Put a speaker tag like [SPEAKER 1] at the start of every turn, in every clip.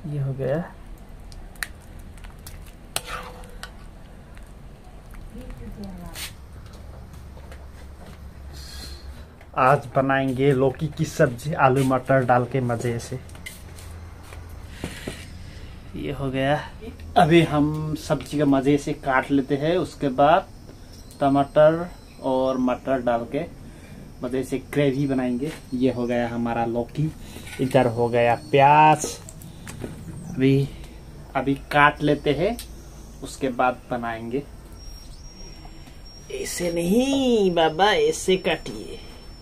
[SPEAKER 1] ये हो गया। आज बनाएंगे लौकी की सब्जी आलू मटर डाल के मजे से। ये हो गया। अभी हम सब्जी का मजे से काट लेते हैं, उसके बाद टमाटर और मटर डाल के मजे से ग्रेवी बनाएंगे। ये हो गया हमारा लौकी, इधर हो गया प्याज। अभी काट लेते हैं, उसके बाद बनाएंगे। ऐसे नहीं बाबा, ऐसे काटिए।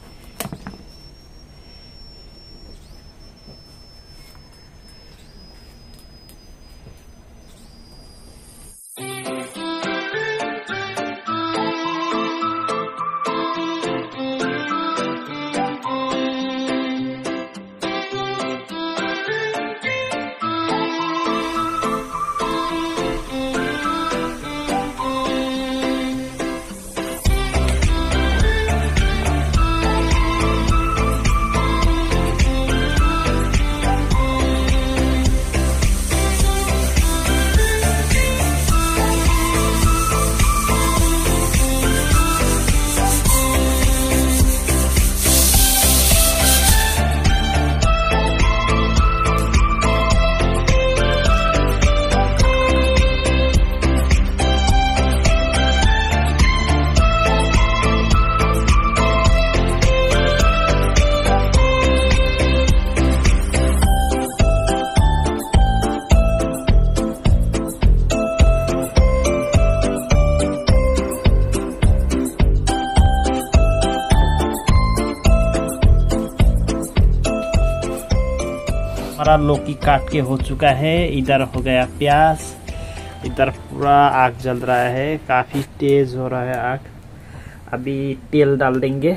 [SPEAKER 1] हमारा लौकी काट के हो चुका है। इधर हो गया प्याज, इधर पूरा आग जल रहा है, काफी तेज हो रहा है आग। अभी तेल डाल देंगे।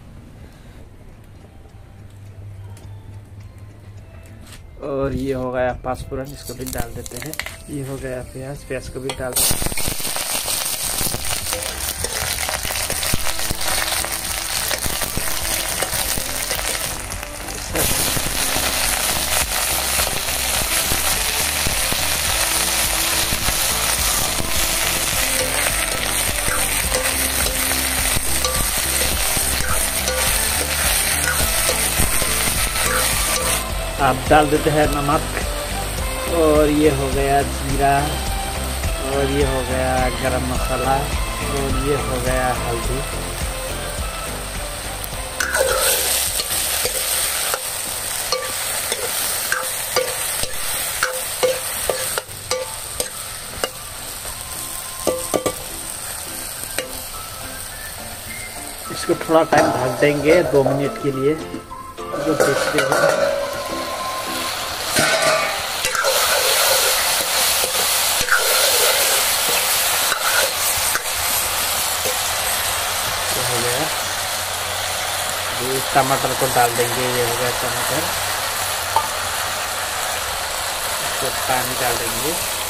[SPEAKER 1] और ये हो गया पाँचफोरन, इसको भी डाल देते हैं। ये हो गया प्याज को भी डाल देते हैं। आप डाल देते हैं नमक, और ये हो गया जीरा, और ये हो गया गरम मसाला, और ये हो गया हल्दी। इसको थोड़ा टाइम ढक देंगे 2 मिनट के लिए। जो देखते हैं टमाटर को डाल देंगे। ये हो गया टमाटर, इसको पानी डाल देंगे।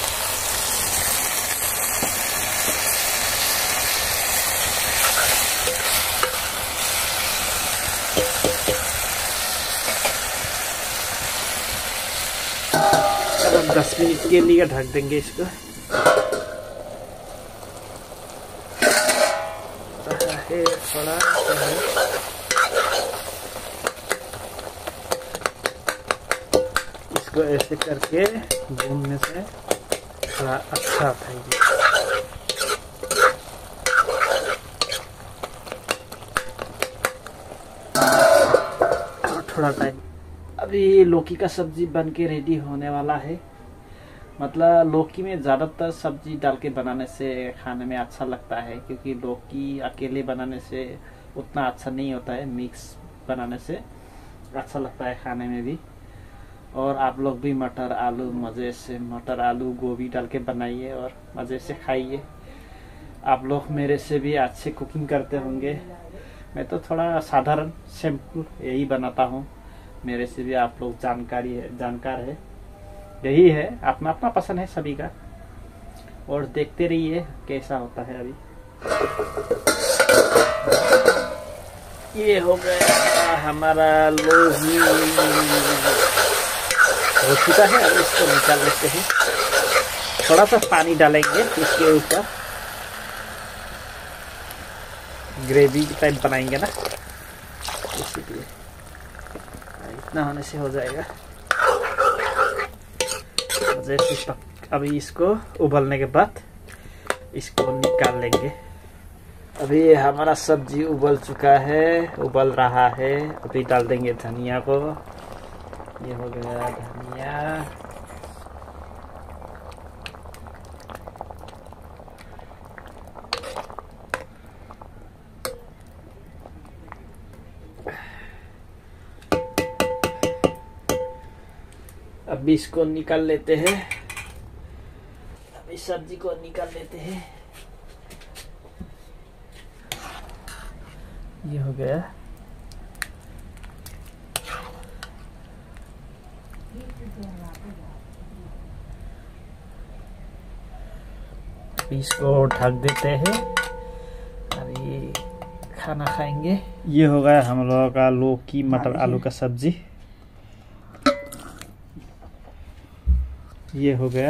[SPEAKER 1] अब 10 मिनट के लिए ढक देंगे इसको। थोड़ा इसको ऐसे करके भूनने से थोड़ा अच्छा आता है। थोड़ा टाइम। अभी लौकी का सब्जी बन के रेडी होने वाला है। मतलब लौकी में ज़्यादातर सब्जी डाल के बनाने से खाने में अच्छा लगता है, क्योंकि लौकी अकेले बनाने से उतना अच्छा नहीं होता है, मिक्स बनाने से अच्छा लगता है खाने में भी। और आप लोग भी मटर आलू मज़े से, मटर आलू गोभी डाल के बनाइए और मज़े से खाइए। आप लोग मेरे से भी अच्छे कुकिंग करते होंगे, मैं तो थोड़ा साधारण सिंपल यही बनाता हूँ। मेरे से भी आप लोग जानकार है। यही है, अपना अपना पसंद है सभी का। और देखते रहिए कैसा होता है। अभी ये हो गया हमारा लौकी हो चुका है। अब इसको निकाल लेते हैं। थोड़ा सा पानी डालेंगे इसके ऊपर, ग्रेवी टाइप बनाएंगे ना, इसीलिए इतना होने से हो जाएगा। जैसे अभी इसको उबलने के बाद इसको निकाल लेंगे। अभी हमारा सब्जी उबल चुका है, उबल रहा है। अभी डाल देंगे धनिया को। ये हो गया धनिया। अभी इसको निकाल लेते हैं। अभी सब्जी को निकाल लेते हैं। ये हो गया। इसको ढक देते हैं। अभी खाना खाएंगे। ये हो गया हम लोगों का लौकी मटर आलू का सब्जी। ये हो गया।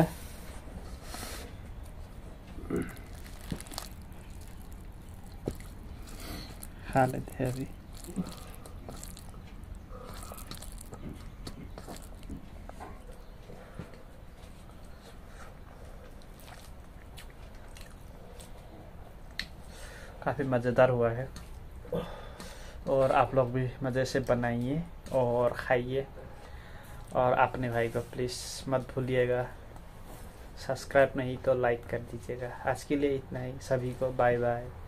[SPEAKER 1] खा लेते हैं अभी। काफ़ी मज़ेदार हुआ है और आप लोग भी मज़े से बनाइए और खाइए। और अपने भाई को प्लीज़ मत भूलिएगा, सब्सक्राइब नहीं तो लाइक कर दीजिएगा। आज के लिए इतना ही। सभी को बाय बाय।